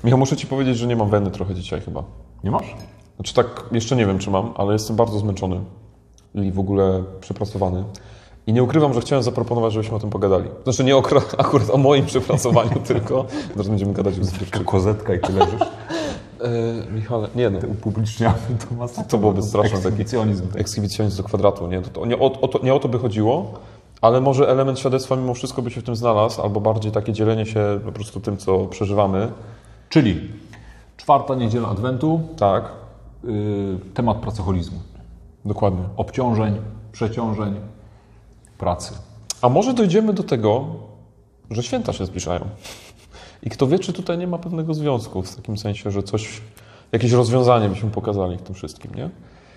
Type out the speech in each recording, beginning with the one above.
Michał, muszę Ci powiedzieć, że nie mam weny trochę dzisiaj chyba. Nie masz? Znaczy tak, jeszcze nie wiem, czy mam, ale jestem bardzo zmęczony i w ogóle przepracowany. I nie ukrywam, że chciałem zaproponować, żebyśmy o tym pogadali. Znaczy nie akurat o moim przepracowaniu tylko. Zaraz będziemy gadać o zbiorczych. Kozetka i ty leżysz. Michale, nie no. Upubliczniamy To byłoby straszny taki ekshibicjonizm do kwadratu. Nie o to by chodziło, ale może element świadectwa mimo wszystko by się w tym znalazł, albo bardziej takie dzielenie się po prostu tym, co przeżywamy. Czyli 4. niedziela Adwentu. Tak. Temat pracoholizmu. Dokładnie. Obciążeń, przeciążeń, pracy. A może dojdziemy do tego, że święta się zbliżają. I kto wie, czy tutaj nie ma pewnego związku, w takim sensie, że jakieś rozwiązanie byśmy pokazali w tym wszystkim, nie?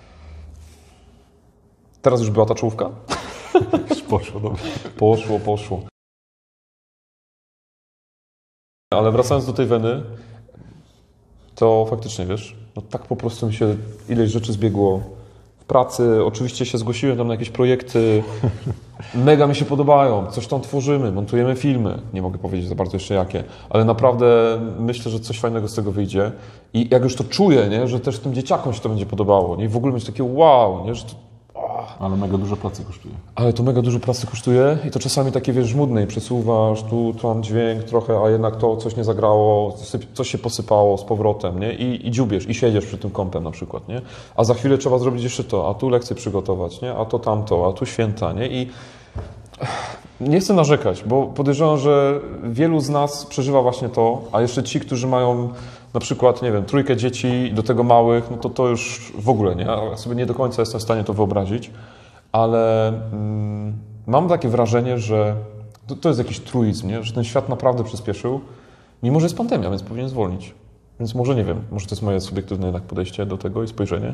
Teraz już była ta czołówka? Już poszło, dobrze. Poszło. Ale wracając do tej weny, to faktycznie, wiesz, no tak po prostu mi się ileś rzeczy zbiegło w pracy. Oczywiście się zgłosiłem tam na jakieś projekty. Mega mi się podobają. Coś tam tworzymy, montujemy filmy. Nie mogę powiedzieć za bardzo jeszcze jakie, ale naprawdę myślę, że coś fajnego z tego wyjdzie. I jak już to czuję, nie, że też tym dzieciakom się to będzie podobało. Nie? I w ogóle będzie takie wow, nie, że to... Ale mega dużo pracy kosztuje. Ale to mega dużo pracy kosztuje i to czasami takie, wiesz, żmudne i przesuwasz, tu tam dźwięk trochę, a jednak to coś nie zagrało, coś się posypało z powrotem, nie? I dziubiesz, i siedzisz przy tym kompem na przykład, nie? A za chwilę trzeba zrobić jeszcze to, a tu lekcję przygotować, nie? A to tamto, a tu święta, nie? I nie chcę narzekać, bo podejrzewam, że wielu z nas przeżywa właśnie to, a jeszcze ci, którzy mają na przykład, nie wiem, 3 dzieci, do tego małych, no to już w ogóle nie. Ja sobie nie do końca jestem w stanie to wyobrazić, ale mam takie wrażenie, że to jest jakiś truizm, nie? Że ten świat naprawdę przyspieszył, mimo że jest pandemia, więc powinien zwolnić. Więc może nie wiem, może to jest moje subiektywne jednak podejście do tego i spojrzenie.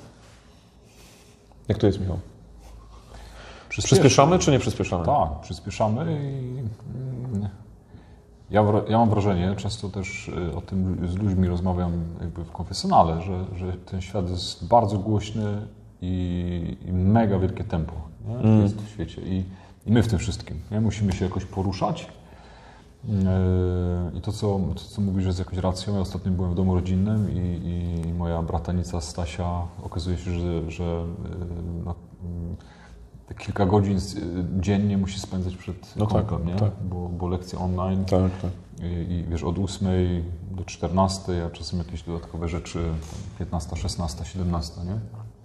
Jak to jest, Michał? Przyspieszamy czy nie przyspieszamy? Tak, przyspieszamy i ja mam wrażenie, często też o tym z ludźmi rozmawiam jakby w konfesjonale, że ten świat jest bardzo głośny i mega wielkie tempo jest w świecie i my w tym wszystkim. Nie? Musimy się jakoś poruszać i to, co mówisz, jest jakąś racją. Ja ostatnio byłem w domu rodzinnym i moja bratanica Stasia okazuje się, że te kilka godzin dziennie musi spędzać przed kompem, nie? Tak. Bo lekcje online tak. I wiesz, od 8 do 14, a czasem jakieś dodatkowe rzeczy 15, 16, 17, nie?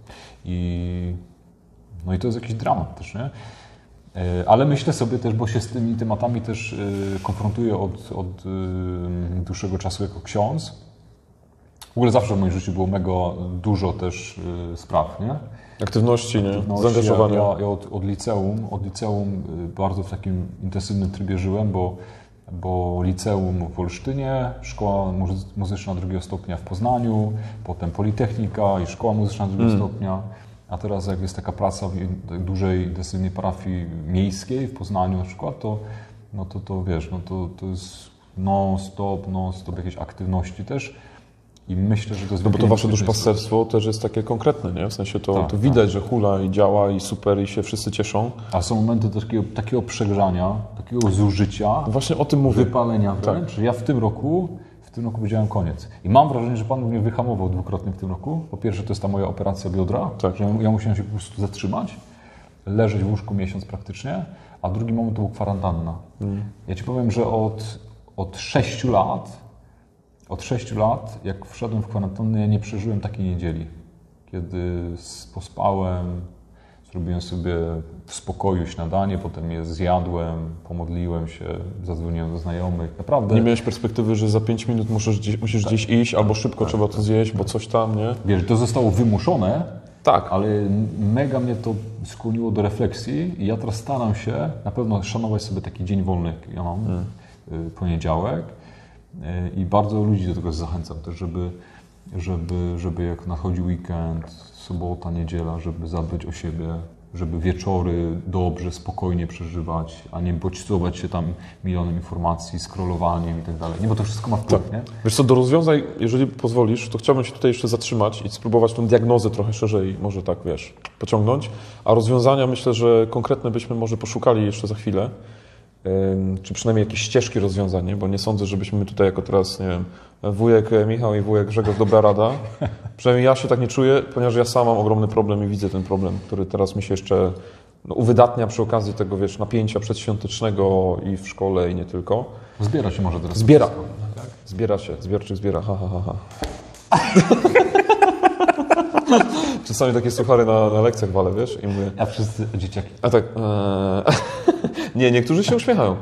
No i to jest jakiś dramat też, nie? Ale myślę sobie też, bo się z tymi tematami też konfrontuję od dłuższego czasu jako ksiądz. W ogóle zawsze w moim życiu było mega dużo też spraw, nie? Aktywności, nie? Zaangażowania. Ja od liceum bardzo w takim intensywnym trybie żyłem, bo liceum w Olsztynie, szkoła muzyczna 2 stopnia w Poznaniu, potem Politechnika i szkoła muzyczna 2 stopnia, a teraz jak jest taka praca w dużej, intensywnej parafii miejskiej w Poznaniu na przykład, to wiesz, to jest non-stop jakieś aktywności też. I myślę, że to jest... No bo to wasze duszpasterstwo też jest takie konkretne, nie? W sensie to widać, że hula i działa i super i się wszyscy cieszą. A są momenty takiego przegrzania, takiego zużycia, no właśnie o tym mówię. Wypalenia wręcz, że ja w tym roku powiedziałem koniec. I mam wrażenie, że Pan mnie wyhamował dwukrotnie w tym roku. Po pierwsze to jest ta moja operacja biodra, że ja musiałem się po prostu zatrzymać, leżeć w łóżku miesiąc praktycznie, a drugi moment to był kwarantanna. Ja Ci powiem, że od 6 lat, jak wszedłem w kwarantannę, ja nie przeżyłem takiej niedzieli, kiedy pospałem, zrobiłem sobie w spokoju śniadanie, potem je zjadłem, pomodliłem się, zadzwoniłem do znajomych. Naprawdę. Nie miałeś perspektywy, że za 5 minut musisz gdzieś iść, albo szybko trzeba to zjeść, bo coś tam, nie? Wiesz, to zostało wymuszone, tak, ale mega mnie to skłoniło do refleksji i ja teraz staram się na pewno szanować sobie taki dzień wolny, jak ja mam, poniedziałek. I bardzo ludzi do tego zachęcam też, żeby jak nadchodzi weekend, sobota, niedziela, żeby zadbać o siebie, żeby wieczory dobrze, spokojnie przeżywać, a nie bodźcować się tam milionem informacji, scrollowaniem i tak dalej. Nie, bo to wszystko ma wpływ, nie? Wiesz co, do rozwiązań, jeżeli pozwolisz, to chciałbym się tutaj jeszcze zatrzymać i spróbować tą diagnozę trochę szerzej, może tak, wiesz, pociągnąć, a rozwiązania myślę, że konkretne byśmy może poszukali jeszcze za chwilę. czy przynajmniej jakieś ścieżki rozwiązań, nie? Bo nie sądzę, żebyśmy my tutaj jako teraz, nie wiem, wujek Michał i wujek Grzegorz, dobra rada. Przynajmniej ja się tak nie czuję, ponieważ ja sam mam ogromny problem i widzę ten problem, który teraz mi się jeszcze uwydatnia przy okazji tego, wiesz, napięcia przedświątecznego i w szkole i nie tylko. Zbiera się może teraz. Zbiera. Zbiera się. Zbiorczyk zbiera. Ha, ha, ha, ha. Czasami takie suchary na lekcjach walę, wiesz? I mówię... A wszyscy dzieciaki. A tak... Nie, niektórzy się uśmiechają.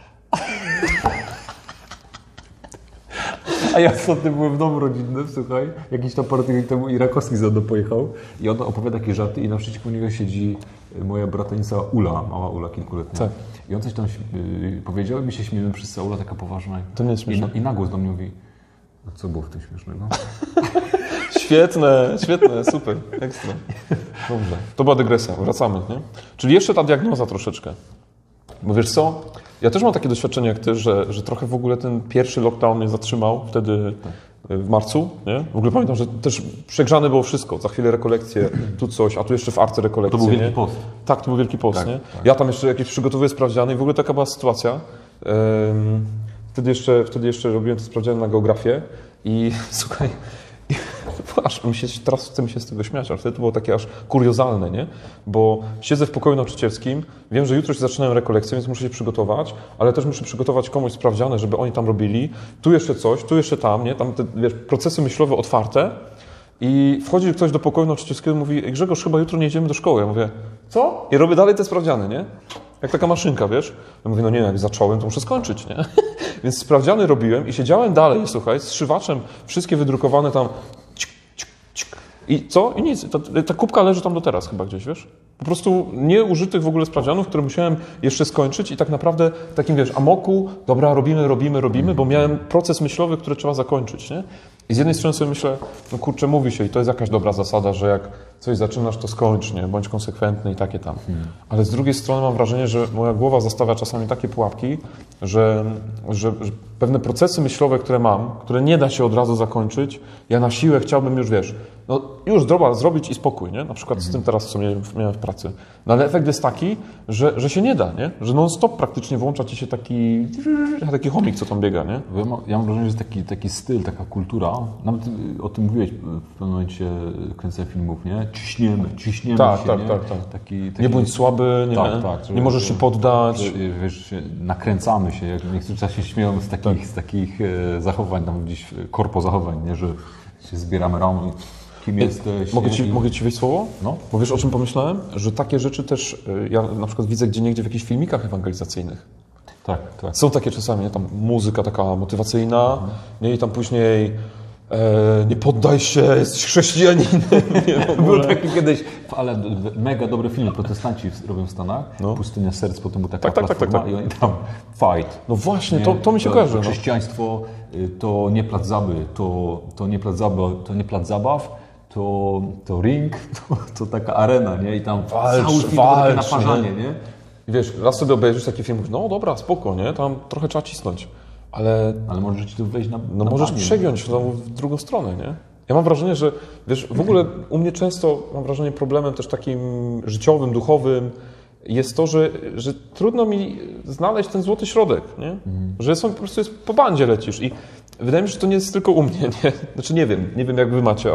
A ja ostatnio byłem w domu rodzinnym, słuchaj, jakiś tam parę tygodni temu i Rakowski za mną pojechał i on opowiada takie żarty i naprzeciwko niego siedzi moja bratanica Ula, mała Ula, kilkuletnia. Tak. I on coś tam powiedział i my się śmiejemy wszyscy, a Ula taka poważna. To nie jest śmieszne. I na głos do mnie mówi, a co było w tym śmiesznego? Świetne, super, ekstra. Dobrze, to była dygresja, wracamy, nie? Czyli jeszcze ta diagnoza troszeczkę. Bo wiesz co, ja też mam takie doświadczenie jak ty, że trochę w ogóle ten pierwszy lockdown mnie zatrzymał wtedy w marcu, nie? W ogóle pamiętam, że też przegrzane było wszystko. Za chwilę rekolekcje, tu coś, a tu jeszcze w Arce rekolekcje. To był Wielki Post. Tak, to był Wielki Post, tak, nie? Tak. Ja tam jeszcze jakieś przygotowuję sprawdziany i w ogóle taka była sytuacja. Wtedy jeszcze robiłem te sprawdziany na geografię i słuchaj, aż teraz chce mi się z tego śmiać, ale wtedy to było takie aż kuriozalne, nie? Bo siedzę w pokoju nauczycielskim, wiem, że jutro się zaczynają rekolekcje, więc muszę się przygotować, ale też muszę przygotować komuś sprawdziane, żeby oni tam robili. Tu jeszcze coś, tu jeszcze tam, nie? Tam te, wiesz, procesy myślowe otwarte i wchodzi ktoś do pokoju nauczycielskiego i mówi: Grzegorz, chyba jutro nie idziemy do szkoły. Ja mówię: co? I robię dalej te sprawdziany, nie? Jak taka maszynka, wiesz? Ja mówię: no nie, jak zacząłem, to muszę skończyć, nie? Więc sprawdziany robiłem i siedziałem dalej, słuchaj, z zszywaczem, wszystkie wydrukowane tam. I co? I nic. Ta kubka leży tam do teraz chyba gdzieś, wiesz? Po prostu nieużytych w ogóle sprawdzianów, które musiałem jeszcze skończyć i tak naprawdę w takim, wiesz, amoku, dobra, robimy, bo miałem proces myślowy, który trzeba zakończyć, nie? I z jednej strony sobie myślę, no kurczę, mówi się i to jest jakaś dobra zasada, że jak coś zaczynasz, to skończ, nie? Bądź konsekwentny i takie tam. Ale z drugiej strony mam wrażenie, że moja głowa zastawia czasami takie pułapki, że pewne procesy myślowe, które mam, które nie da się od razu zakończyć, ja na siłę chciałbym już, wiesz, no już zrobić i spokój, nie? Na przykład z tym teraz, co miałem w pracy. No ale efekt jest taki, że się nie da, nie? Że non-stop praktycznie włącza ci się taki chomik, co tam biega, nie? Ja mam wrażenie, że taki styl, taka kultura, nawet o tym mówiłeś w pewnym momencie kręcenia filmów, nie? Ciśniemy tak, się, tak, nie? tak. Taki, nie bądź słaby, nie, nie możesz się poddać. Wiesz, nakręcamy się, jak niektórzy czas się śmieją z takich zachowań, tam gdzieś korpo zachowań, nie? Że się zbieramy rąk i kim jesteś. Mogę ci wejść słowo? No. Bo wiesz, o czym pomyślałem? Że takie rzeczy też ja na przykład widzę gdzieniegdzie w jakichś filmikach ewangelizacyjnych. Tak. Są takie czasami, nie? Tam muzyka taka motywacyjna, nie? I tam później nie poddaj się, jesteś chrześcijaninem. Był taki kiedyś, ale mega dobry film, protestanci robią w Stanach, no. Pustynia serc, potem była taka tak. i oni tam fight. No właśnie, to mi się kojarzy. No. Chrześcijaństwo to nie plac zabawy, to nie plac zabaw, to ring, to taka arena, nie? I tam cały film to takie naparzanie, nie? I wiesz, raz sobie obejrzysz taki film, mówisz, no dobra, spoko, nie? Tam trochę trzeba cisnąć. Ale możesz ci tu wejść na możesz przegiąć w drugą stronę, nie? Ja mam wrażenie, że wiesz, w ogóle u mnie często mam wrażenie problemem też takim życiowym, duchowym jest to, że trudno mi znaleźć ten złoty środek, nie? Że po prostu jest po bandzie lecisz i wydaje mi się, że to nie jest tylko u mnie, nie? Znaczy nie wiem jak wy macie,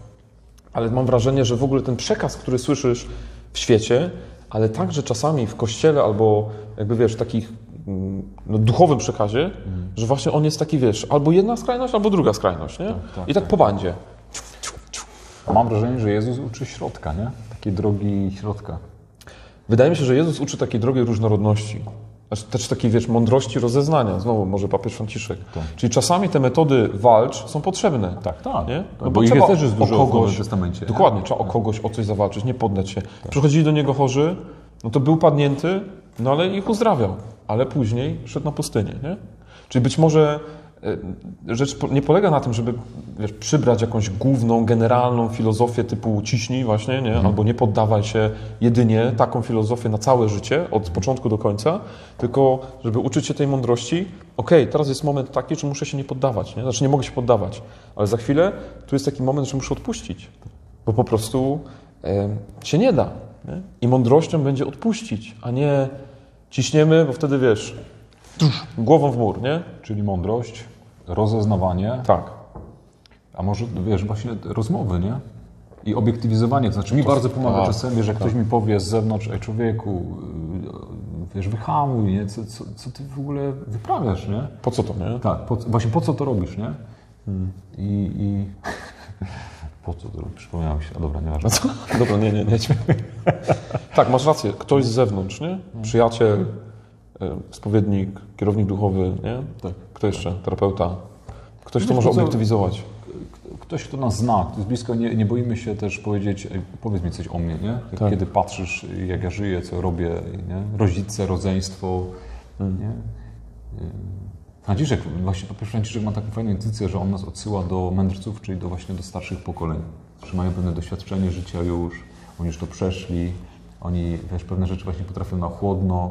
ale mam wrażenie, że w ogóle ten przekaz, który słyszysz w świecie, ale także czasami w kościele albo jakby wiesz, takich duchowym przekazie, że właśnie on jest taki, wiesz, albo jedna skrajność, albo druga skrajność, nie? I tak po bandzie. Mam wrażenie, że Jezus uczy środka, nie? Takiej drogi środka. Wydaje mi się, że Jezus uczy takiej drogiej różnorodności. Znaczy, też takiej, wiesz, mądrości rozeznania. Znowu może papież Franciszek. Tak. Czyli czasami te metody walcz są potrzebne. Tak. Nie? No bo ich też jest dużo w Nowym Testamencie. Dokładnie, nie? Trzeba o kogoś, o coś zawalczyć, nie poddać się. Tak. Przychodzili do niego chorzy, no to był padnięty, no ale ich uzdrawiał. Ale później szedł na pustynię, nie? Czyli być może rzecz nie polega na tym, żeby wiesz, przybrać jakąś główną, generalną filozofię typu ciśnij właśnie, nie? Albo nie poddawaj się jedynie, taką filozofię na całe życie, od początku do końca, tylko żeby uczyć się tej mądrości, teraz jest moment taki, że muszę się nie poddawać, nie? Znaczy nie mogę się poddawać, ale za chwilę tu jest taki moment, że muszę odpuścić, bo po prostu się nie da. Nie? I mądrością będzie odpuścić, a nie Ciśniemy, bo wtedy wiesz, głową w mur, nie? Czyli mądrość, rozeznawanie, Tak. a może, wiesz, właśnie rozmowy, nie? I obiektywizowanie. To znaczy mi bardzo pomaga czasem, wiesz, jak ktoś mi powie z zewnątrz, ej człowieku, wiesz, wyhamuj, nie? Co ty w ogóle wyprawiasz, nie? Po co to, nie? Tak, właśnie po co to robisz, nie? I po co to robisz? Przypomniałem się, a dobra, nieważne. Dobra, nie. Tak, masz rację. Ktoś z zewnątrz, nie? Przyjaciel, spowiednik, kierownik duchowy, nie? Tak. Kto jeszcze? Terapeuta. Ktoś, kto Wiesz, może po co- obiektywizować. Ktoś, kto nas zna, kto jest blisko, nie boimy się też powiedzieć, ej, powiedz mi coś o mnie, nie? Tak. Kiedy patrzysz, jak ja żyję, co robię, nie? Rodzice, rodzeństwo, nie? Franciszek, właśnie Franciszek ma taką fajną intuicję, że on nas odsyła do mędrców, czyli właśnie do starszych pokoleń, którzy mają pewne doświadczenie życia już, oni już to przeszli, oni, wiesz, pewne rzeczy właśnie potrafią na chłodno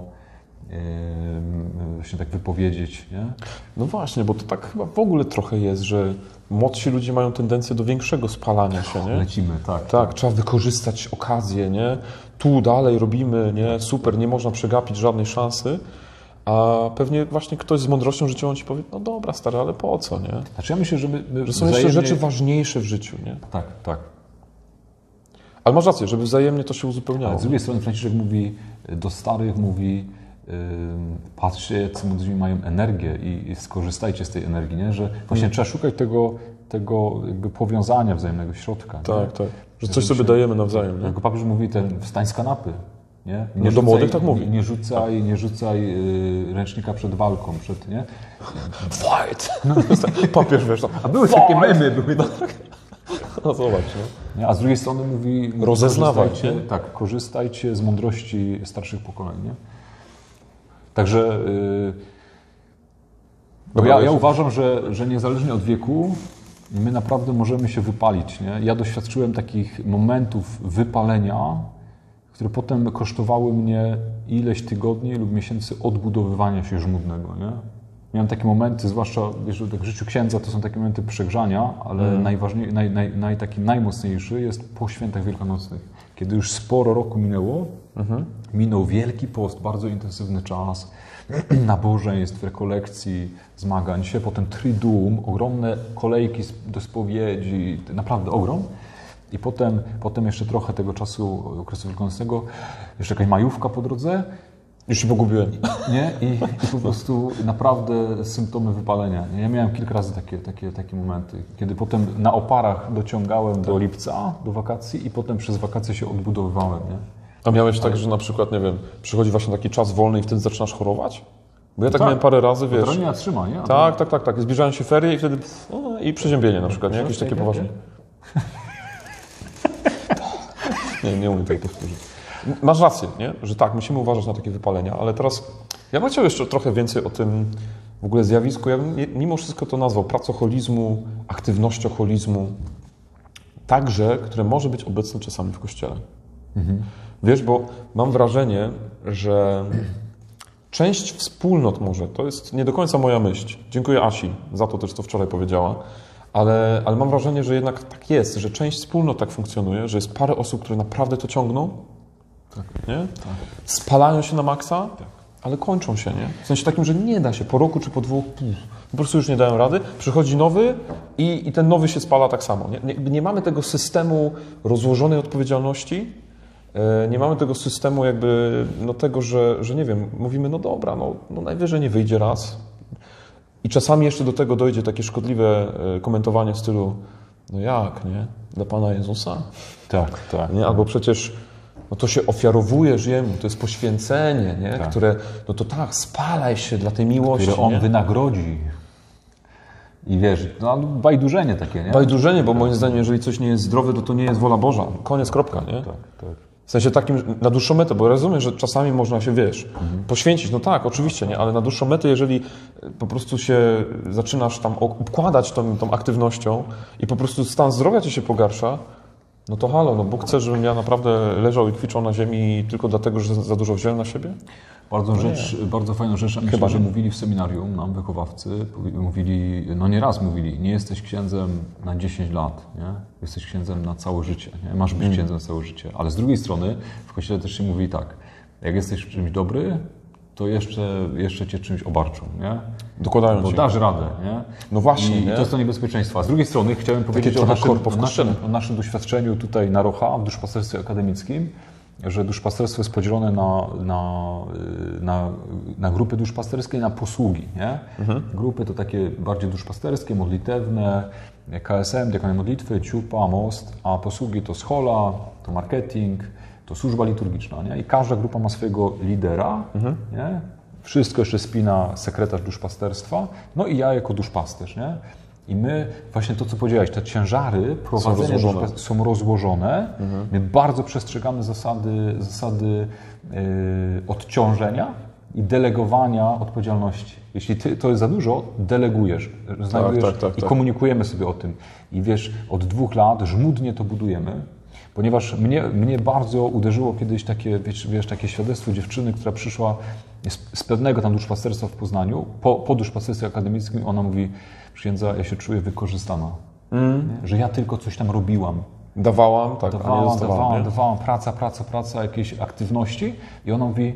właśnie tak wypowiedzieć, nie? No właśnie, bo to tak chyba w ogóle trochę jest, że młodsi ludzie mają tendencję do większego spalania się, nie? Lecimy, tak. Tak, trzeba wykorzystać okazję, nie? Tu dalej robimy, nie? Super, nie można przegapić żadnej szansy. A pewnie właśnie ktoś z mądrością życiową ci powie, no dobra stary, ale po co, nie? Znaczy ja myślę, że my Że są jeszcze rzeczy ważniejsze w życiu, nie? Tak, tak. Ale masz rację, żeby wzajemnie to się uzupełniało. Ale z drugiej strony Franciszek mówi do starych, mówi patrzcie, jacy młodzi mają energię i skorzystajcie z tej energii, nie? Że właśnie trzeba szukać tego jakby powiązania wzajemnego środka. Tak, nie? tak. Że coś sobie dajemy nawzajem, nie? Jak papież mówi, wstań z kanapy. Nie? No do młodych tak mówi. Nie rzucaj ręcznika przed walką, nie? Fight! Papież, wiesz, A były takie memy, no zobacz, nie? A z drugiej strony mówi Rozeznawać, korzystajcie, tak, korzystajcie z mądrości starszych pokoleń, nie? Także ja uważam, że niezależnie od wieku my naprawdę możemy się wypalić, nie? Ja doświadczyłem takich momentów wypalenia, które potem kosztowały mnie ileś tygodni lub miesięcy odbudowywania się żmudnego, nie? Miałem takie momenty, zwłaszcza wiesz, w życiu księdza to są takie momenty przegrzania, ale taki najmocniejszy jest po świętach wielkanocnych. Kiedy już sporo roku minęło, minął Wielki Post, bardzo intensywny czas nabożeństw, rekolekcji, zmagań się, potem Triduum, ogromne kolejki do spowiedzi, naprawdę ogrom. I potem jeszcze trochę tego czasu, okresu wielkanocnego, jeszcze jakaś majówka po drodze. Już się pogubiłem. Nie? I po prostu naprawdę symptomy wypalenia. Ja miałem kilka razy takie momenty, kiedy potem na oparach dociągałem do lipca, do wakacji i potem przez wakacje się odbudowywałem. Nie? A miałeś tak, że na przykład, nie wiem, przychodzi właśnie taki czas wolny i wtedy zaczynasz chorować? Bo ja tak miałem parę razy, wiesz. Terenia trzyma, nie? Tak. Zbliżają się ferie i wtedy i przeziębienie na przykład, nie? Jakieś takie poważne. Nie umiem tego powtórzyć. Masz rację, nie? Że tak, musimy uważać na takie wypalenia, ale teraz ja bym chciał jeszcze trochę więcej o tym w ogóle zjawisku. Ja bym mimo wszystko to nazwał pracoholizmu, aktywnościoholizmu, także, które może być obecne czasami w Kościele. Wiesz, bo mam wrażenie, że część wspólnot może, to jest nie do końca moja myśl. Dziękuję Asi za to też, co wczoraj powiedziała. Ale mam wrażenie, że jednak tak jest, że część wspólnot tak funkcjonuje, że jest parę osób, które naprawdę to ciągną, nie? Spalają się na maksa, ale kończą się, nie? W sensie takim, że nie da się po roku czy po dwóch, po prostu już nie dają rady, przychodzi nowy i ten nowy się spala tak samo. Nie mamy tego systemu rozłożonej odpowiedzialności, nie mamy tego systemu jakby, tego, że nie wiem, mówimy, no dobra, no najwyżej nie wyjdzie raz. I czasami jeszcze do tego dojdzie takie szkodliwe komentowanie w stylu, no jak, nie? Dla Pana Jezusa? Tak. Nie? Albo przecież to się ofiarowujesz Jemu, to jest poświęcenie, nie? Tak. Które, to tak, spalaj się dla tej miłości. Które On nie? wynagrodzi. I wiesz, bajdurzenie takie, nie? Bajdurzenie, bo moim zdaniem, jeżeli coś nie jest zdrowe, to nie jest wola Boża. Koniec, kropka, nie? Tak. W sensie takim na dłuższą metę, bo rozumiem, że czasami można się, poświęcić, no tak, oczywiście, nie, ale na dłuższą metę, jeżeli po prostu się zaczynasz tam obkładać tą aktywnością i po prostu stan zdrowia ci się pogarsza, no to halo, Bóg chce, żebym ja naprawdę leżał i kwiczał na ziemi tylko dlatego, że za dużo wziąłem na siebie? Bardzo fajną rzecz, a myślę, że mówili w seminarium nam wychowawcy, nieraz mówili, nie jesteś księdzem na 10 lat, nie? Jesteś księdzem na całe życie, nie? Masz być księdzem na całe życie, ale z drugiej strony w Kościele też się mówi tak, jak jesteś w czymś dobry, to jeszcze cię czymś obarczą, nie? Dokładają Bo ci. dasz radę, nie? No właśnie, I nie? to jest to niebezpieczeństwo. A z drugiej strony chciałem powiedzieć o naszym doświadczeniu tutaj na Rocha, w duszpasterstwie akademickim, że duszpasterstwo jest podzielone na grupy duszpasterskie i na posługi, nie? Grupy to takie bardziej duszpasterskie, modlitewne, KSM, diakonia modlitwy, ciupa, most, a posługi to schola, to marketing, to służba liturgiczna, nie? I każda grupa ma swojego lidera, nie? Wszystko jeszcze spina sekretarz duszpasterstwa, no i ja jako duszpasterz, nie? I my, właśnie to, co powiedziałeś, te ciężary prowadzenia są rozłożone. My bardzo przestrzegamy zasady odciążenia i delegowania odpowiedzialności. Jeśli to jest za dużo, delegujesz, znajdujesz i komunikujemy sobie o tym. I wiesz, od 2 lat żmudnie to budujemy, ponieważ mnie bardzo uderzyło kiedyś takie świadectwo dziewczyny, która przyszła z pewnego tam duszpasterstwa w Poznaniu, po duszpasterstwie akademickim, ona mówi: księdza, ja się czuję wykorzystana, że ja tylko coś tam robiłam. Dawałam, praca, jakieś aktywności i ona mówi,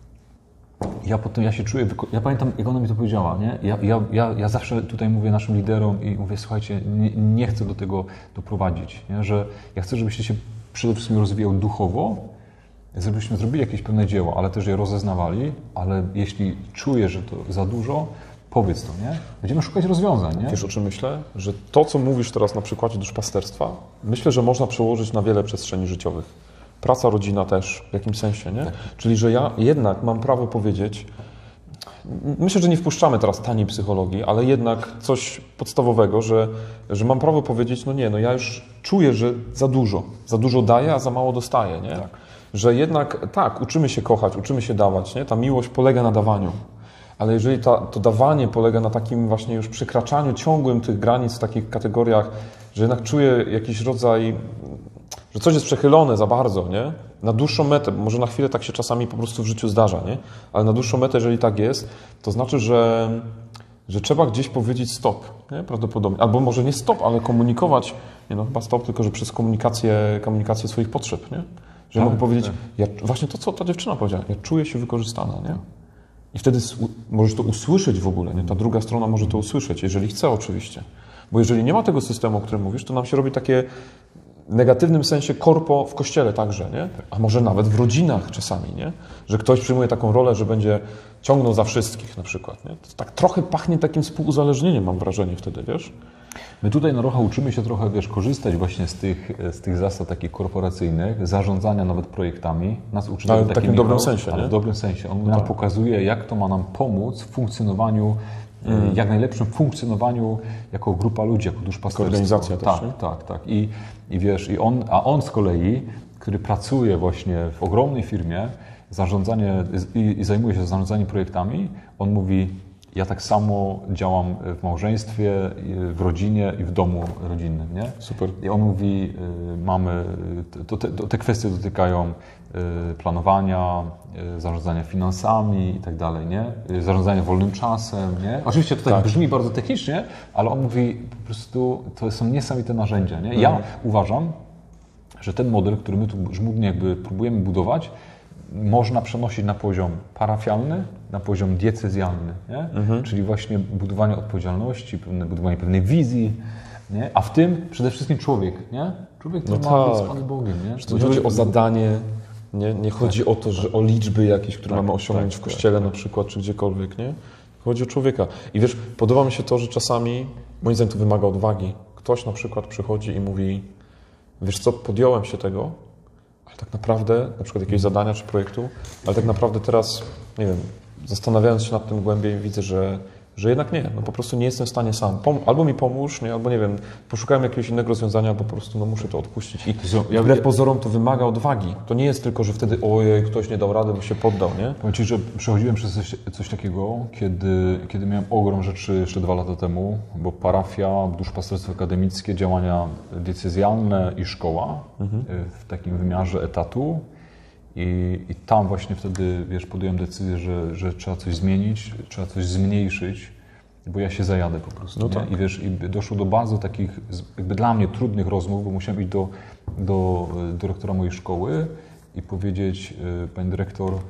ja się czuję, ja pamiętam, jak ona mi to powiedziała, nie? Ja zawsze tutaj mówię naszym liderom i mówię: słuchajcie, nie chcę do tego doprowadzić, nie? Że ja chcę, żebyście się przede wszystkim rozwijał duchowo, żebyśmy zrobili jakieś pewne dzieło, ale też je rozeznawali, ale jeśli czujesz, że to za dużo, powiedz to, nie? Będziemy szukać rozwiązań, nie? Wiesz, o czym myślę? Że to, co mówisz teraz na przykładzie duszpasterstwa, myślę, że można przełożyć na wiele przestrzeni życiowych. Praca, rodzina też w jakimś sensie, nie? Tak. Czyli, że ja jednak mam prawo powiedzieć, myślę, że nie wpuszczamy teraz taniej psychologii, ale jednak coś podstawowego, że mam prawo powiedzieć, ja już czuję, że za dużo daję, a za mało dostaję, nie? Tak. Że jednak, tak, uczymy się kochać, uczymy się dawać, nie? Ta miłość polega na dawaniu. Ale jeżeli to dawanie polega na takim właśnie już przekraczaniu ciągłym tych granic w takich kategoriach, że jednak czuję jakiś rodzaj, że coś jest przechylone za bardzo, nie? Na dłuższą metę, może na chwilę tak się czasami po prostu w życiu zdarza, nie? Ale na dłuższą metę, jeżeli tak jest, to znaczy, że trzeba gdzieś powiedzieć stop, nie? Prawdopodobnie. Albo może nie stop, ale komunikować, chyba stop, tylko że przez komunikację swoich potrzeb, nie? Że mogę powiedzieć, właśnie to, co ta dziewczyna powiedziała, ja czuję się wykorzystana, nie? I wtedy możesz to usłyszeć w ogóle, nie? Ta druga strona może to usłyszeć, jeżeli chce oczywiście. Bo jeżeli nie ma tego systemu, o którym mówisz, to nam się robi takie w negatywnym sensie korpo w kościele także, nie? A może nawet w rodzinach czasami, nie? Że ktoś przyjmuje taką rolę, że będzie ciągnął za wszystkich na przykład, nie? To tak trochę pachnie takim współuzależnieniem, mam wrażenie wtedy, wiesz? My tutaj na Rocha uczymy się trochę, korzystać właśnie z tych zasad takich korporacyjnych, zarządzania nawet projektami. Nas uczy w takim dobrym sensie, ale w dobrym sensie. On nam pokazuje, jak to ma nam pomóc w funkcjonowaniu, jak najlepszym funkcjonowaniu jako grupa ludzi, jako duszpasterstwo. Organizacja też, nie? Tak. I wiesz, on z kolei, który pracuje właśnie w ogromnej firmie, i zajmuje się zarządzaniem projektami, on mówi: ja tak samo działam w małżeństwie, w rodzinie i w domu rodzinnym, nie? Super. I on mówi, te kwestie dotykają planowania, zarządzania finansami i tak dalej, nie? Zarządzania wolnym czasem, nie? Oczywiście to tak brzmi bardzo technicznie, ale on mówi po prostu, to są niesamowite narzędzia, nie? Ja uważam, że ten model, który my tu żmudnie próbujemy budować, można przenosić na poziom parafialny, na poziom diecezjalny, nie? Czyli właśnie budowanie odpowiedzialności, budowanie pewnej wizji, nie? A w tym przede wszystkim człowiek, nie? Człowiek, który ma być z Panem Bogiem, nie? To chodzi o zadanie, nie chodzi o to, że o liczby jakieś, które mamy osiągnąć w kościele na przykład, czy gdziekolwiek, nie? Chodzi o człowieka. I wiesz, podoba mi się to, że czasami, moim zdaniem to wymaga odwagi. Ktoś na przykład przychodzi i mówi: wiesz co, podjąłem się tego, ale tak naprawdę, na przykład jakiegoś zadania czy projektu, ale tak naprawdę teraz, nie wiem, zastanawiając się nad tym głębiej, widzę, że jednak nie, po prostu nie jestem w stanie sam. Albo mi pomóż, nie, albo nie wiem, poszukałem jakiegoś innego rozwiązania, albo po prostu muszę to odpuścić. I wbrew pozorom to wymaga odwagi. To nie jest tylko, że wtedy ojej, ktoś nie dał rady, bo się poddał, nie? Powiem Ci, że przechodziłem przez coś takiego, kiedy miałem ogrom rzeczy jeszcze 2 lata temu, bo parafia, duszpasterstwo akademickie, działania diecezjalne i szkoła w takim wymiarze etatu. I tam właśnie wtedy, podjąłem decyzję, że trzeba coś zmienić, trzeba coś zmniejszyć, bo ja się zajadę po prostu. No tak. I doszło do bardzo takich, dla mnie trudnych rozmów, bo musiałem iść do dyrektora mojej szkoły i powiedzieć: panie dyrektor,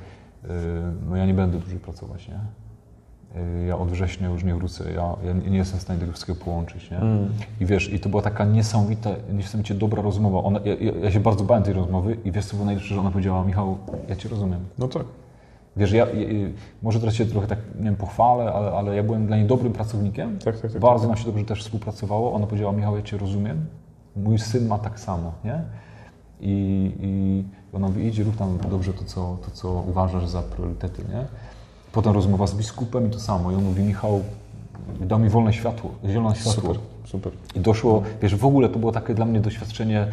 no ja nie będę dłużej pracować, nie? Ja od września już nie wrócę, ja nie jestem w stanie tego wszystkiego połączyć, nie? I wiesz, i to była taka niesamowicie dobra rozmowa. Ja się bardzo bałem tej rozmowy i wiesz, co było najlepsze, że ona powiedziała: Michał, ja Cię rozumiem. No tak. Wiesz, może teraz się trochę tak, nie wiem, pochwalę, ale ja byłem dla niej dobrym pracownikiem. Tak. Bardzo nam się dobrze też współpracowało. Ona powiedziała: Michał, ja Cię rozumiem. Mój syn ma tak samo, nie? I ona mówi: idź, rób tam dobrze to, co uważasz za priorytety, nie? Potem rozmowa z biskupem i to samo. I on mówi: Michał, dał mi wolne światło, zielone światło. Super. I doszło, wiesz, w ogóle to było takie dla mnie doświadczenie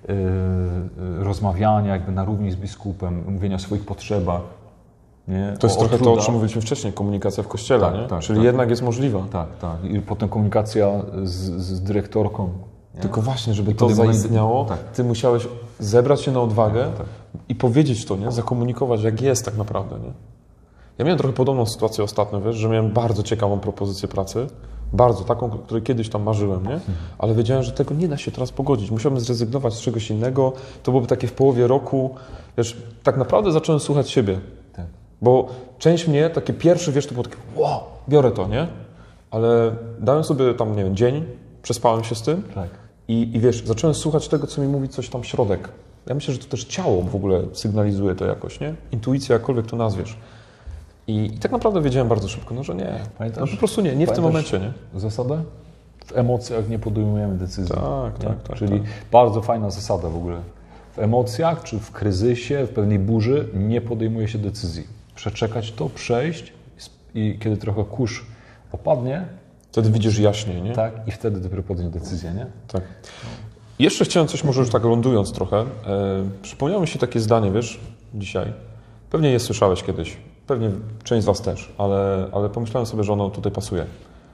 rozmawiania jakby na równi z biskupem, mówienia o swoich potrzebach. Nie? To jest trochę to, o czym mówiliśmy wcześniej, komunikacja w kościele, nie? Tak, czyli jednak jest możliwa. Tak. I potem komunikacja z dyrektorką. Nie? Tylko właśnie, żeby to zaistniało, ty musiałeś zebrać się na odwagę i powiedzieć to, nie? Zakomunikować, jak jest tak naprawdę. Nie? Ja miałem trochę podobną sytuację ostatnio, wiesz, że miałem bardzo ciekawą propozycję pracy, bardzo taką, której kiedyś tam marzyłem, nie? Ale wiedziałem, że tego nie da się teraz pogodzić. Musiałbym zrezygnować z czegoś innego. To byłoby takie w połowie roku. Wiesz, tak naprawdę zacząłem słuchać siebie. Tak. Bo część mnie, takie pierwsze, wiesz, to było takie: wow, biorę to, nie? Ale dałem sobie tam, nie wiem, dzień, przespałem się z tym i wiesz, zacząłem słuchać tego, co mi mówi coś tam środek. Ja myślę, że to też ciało w ogóle sygnalizuje to jakoś, nie? Intuicja, jakkolwiek to nazwiesz. I tak naprawdę wiedziałem bardzo szybko, no, że nie. Pamiętasz? No po prostu nie w tym momencie, nie? Zasadę? W emocjach nie podejmujemy decyzji. Tak. Czyli bardzo fajna zasada w ogóle. W emocjach, czy w kryzysie, w pewnej burzy nie podejmuje się decyzji. Przeczekać to, przejść i kiedy trochę kurz opadnie, wtedy widzisz jaśniej, nie? Tak, i wtedy dopiero podjąć decyzję, nie? Tak. Jeszcze chciałem coś, może już tak lądując trochę. Przypomniało mi się takie zdanie, wiesz, dzisiaj. Pewnie je słyszałeś kiedyś. Pewnie część z was też, ale pomyślałem sobie, że ono tutaj pasuje.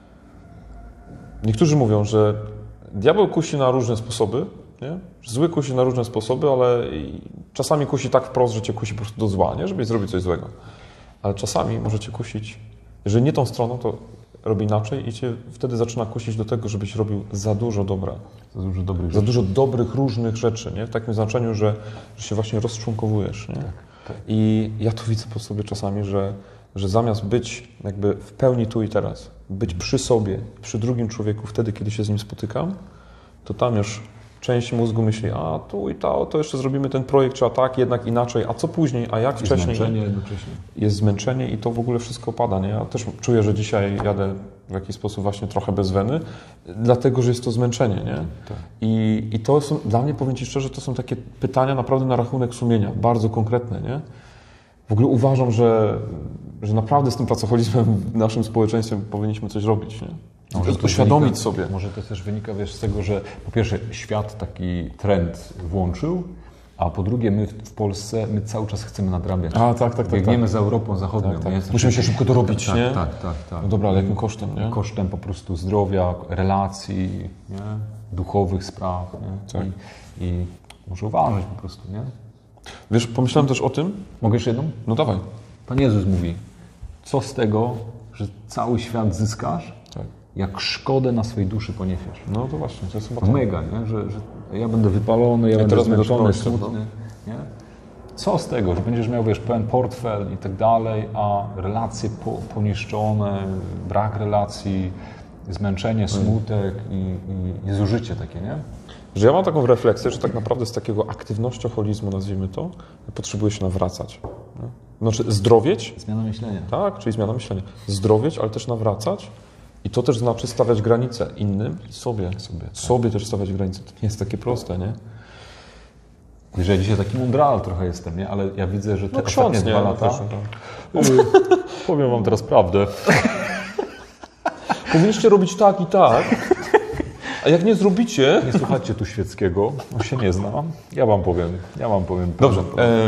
Niektórzy mówią, że diabeł kusi na różne sposoby, nie? Zły kusi na różne sposoby, ale czasami kusi tak wprost, że cię kusi po prostu do zła, nie? Żebyś zrobił coś złego. Ale czasami może cię kusić, jeżeli nie tą stroną, to robi inaczej i cię wtedy zaczyna kusić do tego, żebyś robił za dużo dobra. Za dużo dobrych, różnych rzeczy, nie? W takim znaczeniu, że się właśnie rozczłonkowujesz, nie? Tak. I ja to widzę po sobie czasami, że zamiast być jakby w pełni tu i teraz, być przy sobie, przy drugim człowieku wtedy, kiedy się z nim spotykam, to tam już część mózgu myśli: a tu i to jeszcze zrobimy ten projekt, czy a tak, jednak inaczej, a co później, a jak wcześniej. Jest zmęczenie i to w ogóle wszystko pada, nie? Ja też czuję, że dzisiaj jadę w jakiś sposób właśnie trochę bez weny, dlatego, że jest to zmęczenie, nie? Tak. I to są, dla mnie, powiem Ci szczerze, to są takie pytania naprawdę na rachunek sumienia, bardzo konkretne, nie? W ogóle uważam, że naprawdę z tym pracoholizmem w naszym społeczeństwie powinniśmy coś robić, nie? Może to uświadomić sobie. Może to też wynika, wiesz, z tego, że po pierwsze świat taki trend włączył, a po drugie my w Polsce cały czas chcemy nadrabiać. Tak. Biegniemy za Europą Zachodnią. Tak. Musimy się szybko dorobić, nie? Tak. No dobra, ale jakim kosztem, nie? Kosztem po prostu zdrowia, relacji, nie? Duchowych spraw. Nie? Tak. I może uważać po prostu, nie? Wiesz, pomyślałem też o tym. Mogę jeszcze jedną? No dawaj. Pan Jezus mówi: co z tego, że cały świat zyskasz, Tak. jak szkodę na swojej duszy poniesiesz? No to właśnie, to jest chyba to. Mega, nie? Że ja będę wypalony, ja będę zmęczony, smutny. Nie? Co z tego, że będziesz miał, wiesz, pełen portfel i tak dalej, a relacje poniszczone, brak relacji, zmęczenie, smutek i zużycie takie, nie? Że ja mam taką refleksję, że tak naprawdę z takiego aktywnościoholizmu, nazwijmy to, potrzebuję się nawracać. Nie? Znaczy zdrowieć. Zmiana myślenia. Tak, czyli zmiana myślenia. Zdrowieć, ale też nawracać. I to też znaczy stawiać granice innym i sobie. Sobie też stawiać granice. To nie jest takie proste, nie? Wiesz, ja dzisiaj taki mądral trochę jestem, nie? Ale ja widzę, że te ksiądz, ostatnie 2 lata... Powiem wam teraz prawdę. Powinniście robić tak i tak. A jak nie zrobicie... Nie słuchajcie tu Świeckiego, on się nie zna. Ja wam powiem. Dobrze.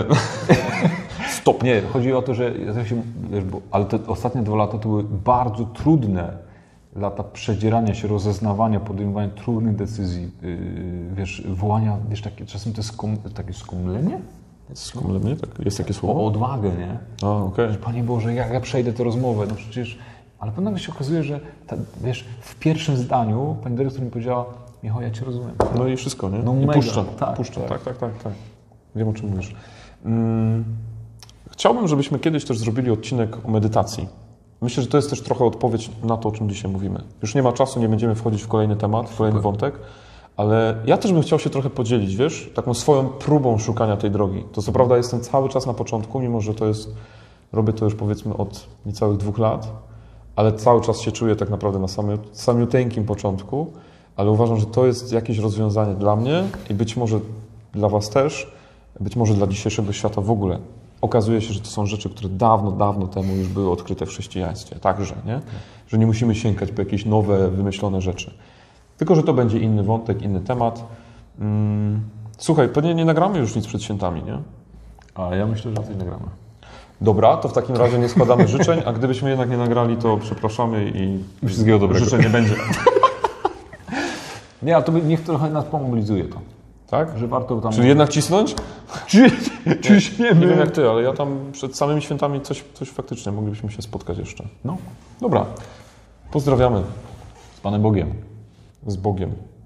Stop. Nie, chodzi o to, że ale te ostatnie 2 lata to były bardzo trudne lata przedzierania się, rozeznawania, podejmowania trudnych decyzji, wiesz, wołania, wiesz, takie, czasem to jest takie skumlenie? Skumlenie? Tak, jest takie słowo? O odwagę, nie? A, okej. Panie Boże, jak ja przejdę tę rozmowę? No przecież... Ale potem się okazuje, że wiesz, w pierwszym zdaniu pani dyrektor mi powiedziała: Michał, ja Cię rozumiem. No i wszystko, nie? No I mega. puszcza. Tak. Wiem, o czym mówisz. Chciałbym, żebyśmy kiedyś też zrobili odcinek o medytacji. Myślę, że to jest też trochę odpowiedź na to, o czym dzisiaj mówimy. Już nie ma czasu, nie będziemy wchodzić w kolejny temat, w kolejny wątek, ale ja też bym chciał się trochę podzielić, wiesz, taką swoją próbą szukania tej drogi. To co prawda jestem cały czas na początku, mimo że robię to już powiedzmy od niecałych 2 lat, ale cały czas się czuję tak naprawdę na samiuteńkim początku, ale uważam, że to jest jakieś rozwiązanie dla mnie i być może dla Was też, być może dla dzisiejszego świata w ogóle. Okazuje się, że to są rzeczy, które dawno, dawno temu już były odkryte w chrześcijaństwie. Także, nie? Że nie musimy sięgać po jakieś nowe, wymyślone rzeczy. Tylko, że to będzie inny wątek, inny temat. Słuchaj, pewnie nie nagramy już nic przed świętami, nie? A ja myślę, że coś nagramy. Dobra, to w takim razie nie składamy życzeń, a gdybyśmy jednak nie nagrali, to przepraszamy i wszystkiego dobrego. Życzeń nie będzie. Nie, ale to niech trochę nas pomobilizuje to. Tak? Że warto tam... Czyli jednak cisnąć? Ciśniemy. Nie wiem jak ty, ale ja tam przed samymi świętami coś faktycznie moglibyśmy się spotkać jeszcze. No, Dobra, pozdrawiamy. z Panem Bogiem. Z Bogiem.